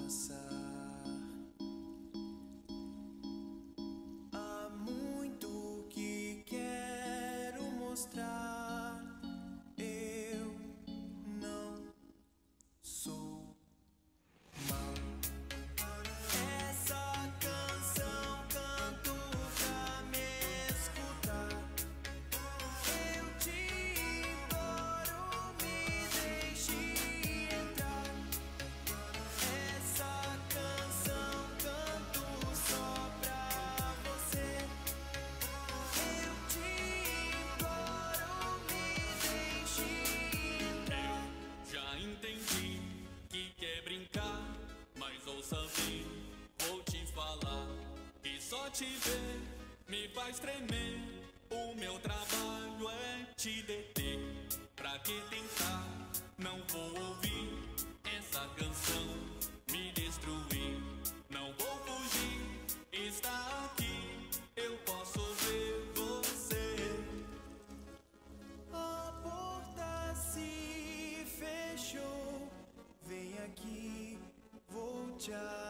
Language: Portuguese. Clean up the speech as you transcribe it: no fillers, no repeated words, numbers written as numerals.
passar. Há muito que quero mostrar. Eu não sou mal. Essa canção canto pra me escutar. Eu te imploro, me deixe entrar. Essa canção canto só pra você. Eu te imploro, me deixe entrar. Já entendi que quer brincar, mas ouça bem, vou te falar que só te ver me faz tremer. O meu trabalho é te deter. Pra que tentar? Não vou ouvir essa canção me destruir. Não vou fugir, está aqui, eu posso ver você. A porta se fechou. Vem aqui, vou te